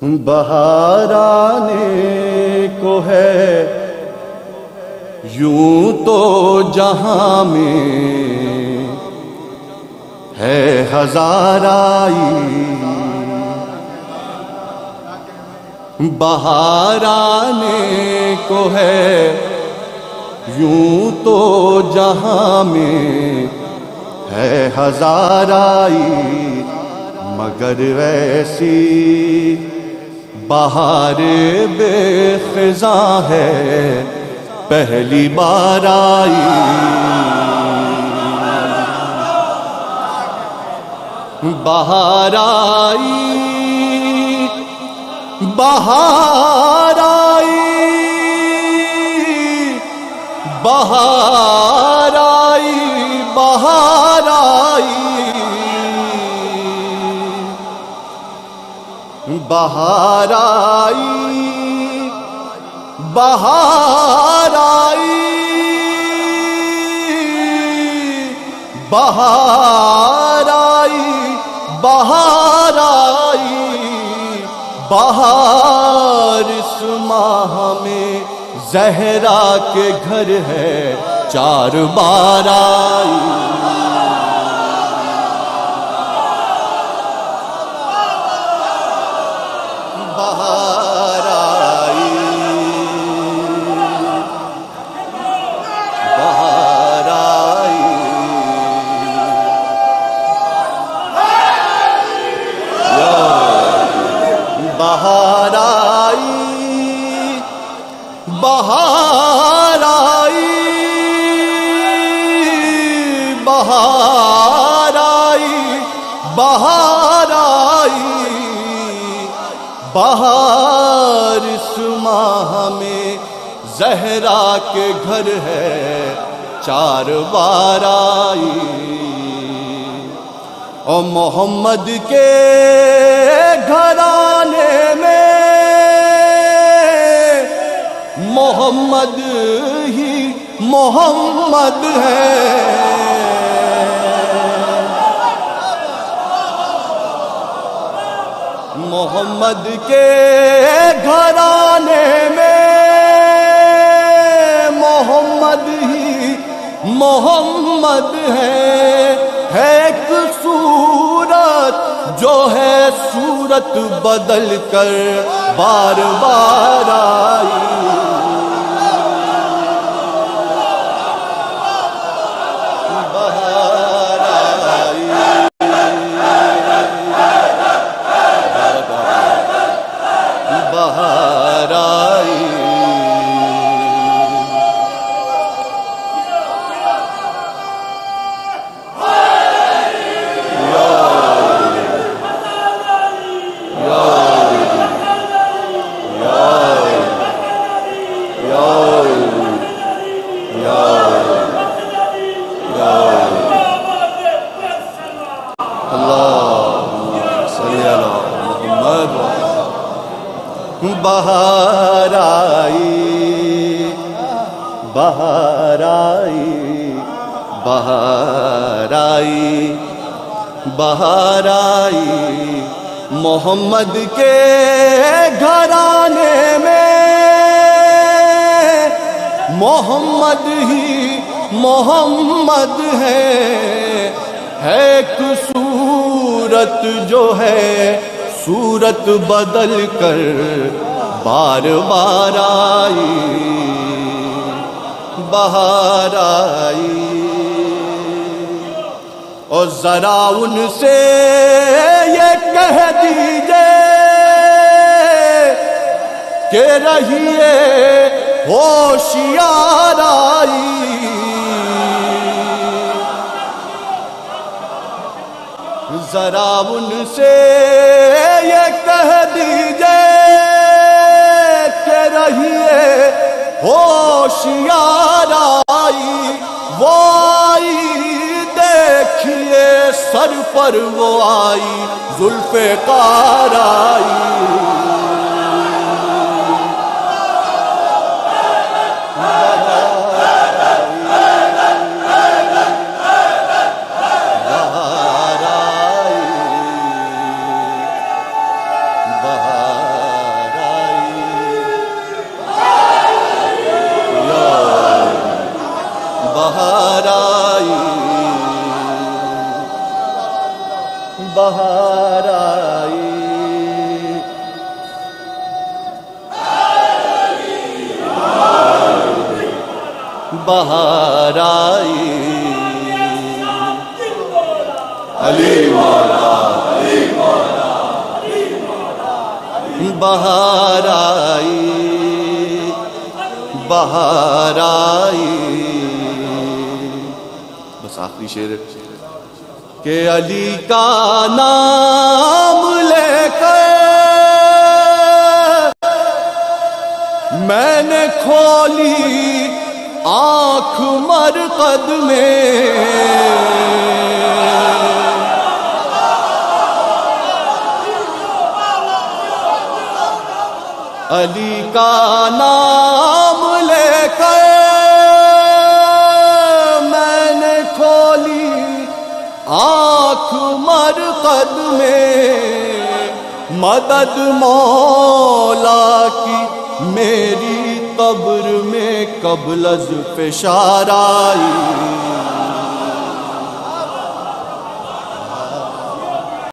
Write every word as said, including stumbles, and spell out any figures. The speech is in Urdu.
بہار آنے کو ہے یوں تو جہاں میں ہے ہزار آئی، بہار آنے کو ہے یوں تو جہاں میں ہے ہزار آئی، مگر ویسی بہار بے خزاں ہے پہلی بار آئی۔ بہار آئی، بہار آئی، بہار آئی، بہار آئی، بہار آئی، بہار آئی، بہار آئی، بہار آئی، بہار اس ماہ میں زہرا کے گھر ہے چار بار آئی۔ بہار آئی، بہار آئی، بہار آئی، بہار آئی، بہار آئی، بہار آئی، بہار اس ماہ میں زہرا کے گھر ہے چار بار آئی، اور محمد کے گھرانے میں محمد ہی محمد ہے، محمد کے گھرانے میں محمد ہی محمد ہے، ہے ایک صورت جو ہے صورت بدل کر بار بار آئی۔ بہار آئی، بہار آئی، بہار آئی، بہار آئی، بہار آئی، محمد کے گھرانے میں محمد ہی محمد ہے، ہے ایک صورت جو ہے صورت بدل کر بار بار آئی، بہار آئی، اور ذرا ان سے یہ کہہ دیجئے کہ رہیے ہوشیار آئی، ذرا ان سے یہ کہہ دیجئے کہ رہیے ہوشیار آئی، وہ آئی دیکھیے سر پر وہ آئی ذوالفقار آئی۔ بہار بہار آئی بہار آئی علی مولا علی مولا بہار آئی بہار آئی بس آخری شعر کہ علی کا نام لے کر میں نے کھولی آنکھ مرقد میں علی کا نام لے کر میں نے کھولی آنکھ مرقد میں مدد مولا کی میری قبر میں قبل از فشار آئی